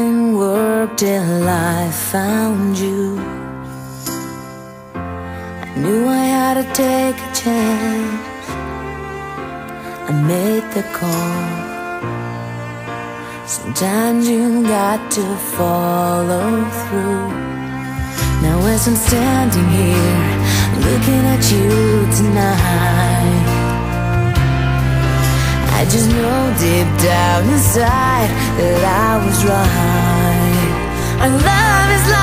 didn't work till I found you. I knew I had to take a chance. I made the call. Sometimes you got to follow through. Now as I'm standing here looking at you tonight, I just know deep down inside that I was right. Our love is like